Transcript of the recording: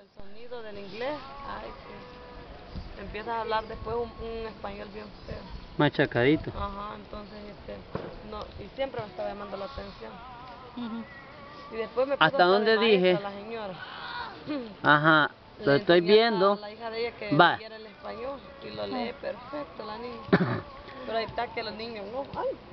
el sonido del inglés, ay, sí. Empiezas a hablar después un español bien feo. Machacadito. Ajá, entonces, no, y siempre me estaba llamando la atención. Y después me puso ¿Hasta dónde dije? la señora. Ajá, lo estoy viendo. A la hija de ella que Va. leyera el español y lo lee perfecto la niña. Pero ahí está que los niños no. Ay.